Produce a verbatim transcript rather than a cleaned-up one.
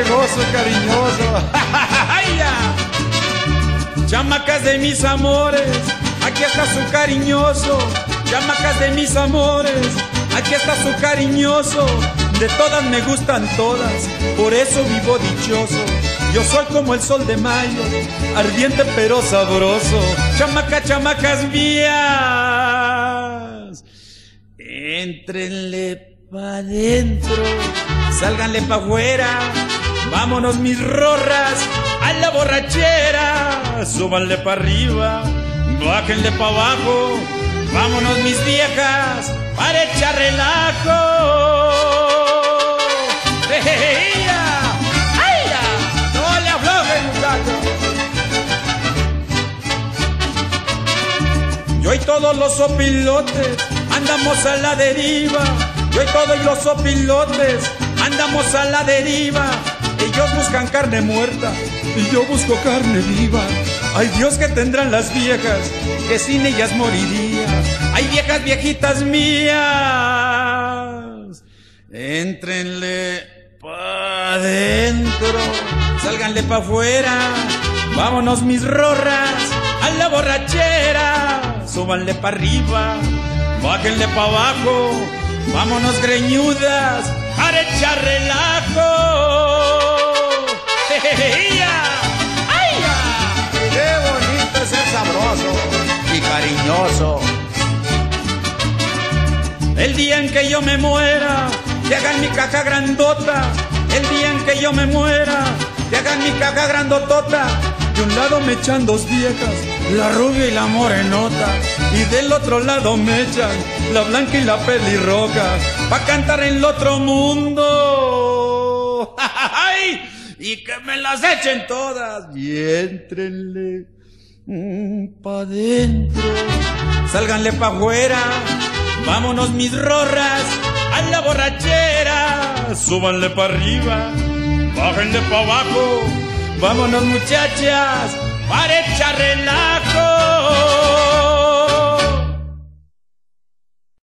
qué gozo cariñoso. ¡Ay, ya! Chamacas de mis amores, aquí está su cariñoso. Chamacas de mis amores, aquí está su cariñoso. De todas me gustan todas, por eso vivo dichoso. Yo soy como el sol de mayo, ardiente pero sabroso. Chamaca, chamacas mías, éntrenle pa' adentro, sálganle pa' afuera. Vámonos mis rorras a la borrachera. Súbanle pa' arriba, bájenle pa' abajo. Vámonos mis viejas para echar relajo. Yo y todos los sopilotes andamos a la deriva. Yo y todos los sopilotes andamos a la deriva. Ellos buscan carne muerta y yo busco carne viva. Ay Dios, que tendrán las viejas que sin ellas moriría. Ay viejas, viejitas mías, éntrenle pa' adentro, sálganle pa' afuera. Vámonos mis rorras a la borrachera. Súbanle pa' arriba, bájenle pa' abajo. Vámonos greñudas para echar relajo. ¡Ay, ya! ¡Qué bonito es ser sabroso y cariñoso! El día en que yo me muera, que hagan mi caja grandota. El día en que yo me muera, que hagan mi caja grandotota. De un lado me echan dos viejas, la rubia y la morenota, y del otro lado me echan la blanca y la pelirroja, pa' cantar en el otro mundo. ¡Ay! Y que me las echen todas. Y éntrenle mm, pa' adentro, sálganle pa' afuera. Vámonos mis rorras a la borrachera. Súbanle pa' arriba, bájenle pa' abajo. Vámonos muchachas para echar relajo.